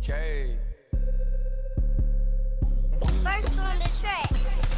Okay. First on the track.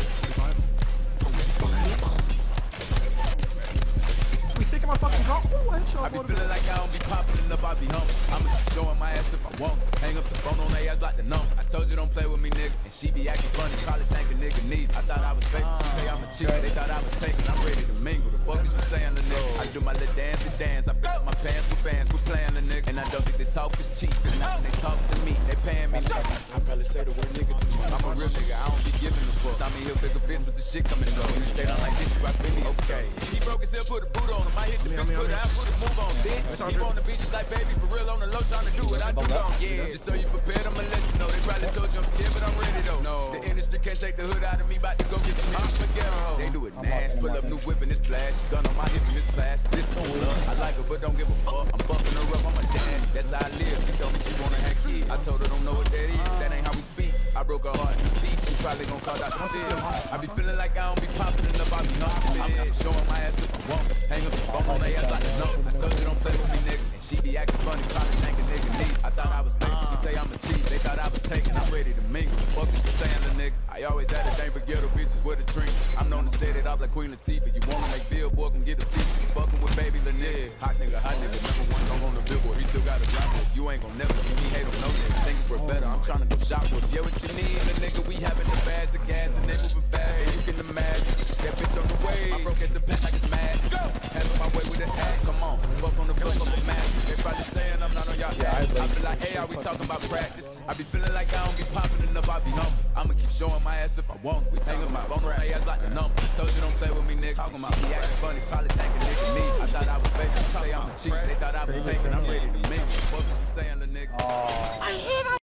We sick of my fucking drop. Ooh, headshot. I be feeling like I don't be popping enough, I be humble. I'ma keep showing my ass if I want. Hang up the phone on their ass, block the number. I told you don't play with me, nigga. And she be acting funny, probably think a nigga need. I thought I was fake, she say I'm a cheat. They thought I was taking, I'm ready to mingle. The fuck is you saying, the nigga? I do my little dance. I pick up my pants with fans, we playing the nigga. And I don't think the talk is cheap. And now when they talk to me, they paying me nigga. I probably say the word nigga too much. I'm a real nigga, I don't be giving a fuck. Tommy Hill pick a fist with the shit coming up. When you stay down like this, you rock Billy, okay. He broke his hip, put a boot on him. I hit the bitch, put it out, put a move on, bitch. Keep on the beach just like baby, for real on the low, trying to do what I do wrong. Yeah, just so you prepared, I'ma let you know. They probably told you I'm scared, but I'm ready though. No, the industry can't take the hood out of me, bout to go get some hot spaghetti. They do it nasty, pull up new whip and it's flash. Gun on my hip and it's class. This don't love, I like her, but don't give a fuck. I'm bucking her up, I'm a dad. That's how I live. She told me she wanna have kids. I told her don't know what that is. That ain't how we speak. I broke her heart in peace. She probably gon' call out the field. I be feeling like I don't be popping enough. I be humping it. Showing my ass if I want. Hang up the phone on their ass like a number. I told you don't play with me, nigga. And she be acting funny, probably think a nigga need. I thought I was fake, she say I'm a cheat. They thought I was taking, I'm ready to mingle. Fuck is you saying, the nigga? I always had a thing for ghetto bitches with a drink. I'm known to set it off like Queen Latifah. You wanna make Billboard, can get a piece. You fucking with baby the nigga. Hot nigga. Number one song on the Billboard. He still got a drop with. You ain't gon' never see me hate him, no nigga. Think it's worth better. I'm trying to go shop with him. Yeah, what you need? The nigga, we having the bags of gas and they moving fast. And you can imagine that bitch on the way. My broke as the pack like it's mad. Go! Having my way with the act. Come on. Fuck on the fuck up a match. They probably saying I'm not on y'all ass. I feel like, hey, are we talking about practice? I be feeling like I don't be popping enough. I be humble. I'ma keep showing my ass if I want. We talking about phone on their ass like the number. I told you don't play with me, nigga. Talking about me acting funny, probably thinking nigga need. I thought I was fake. Say I'm a cheat. They thought I was taking. I'm ready to mingle. What was you saying, the nigga? I hit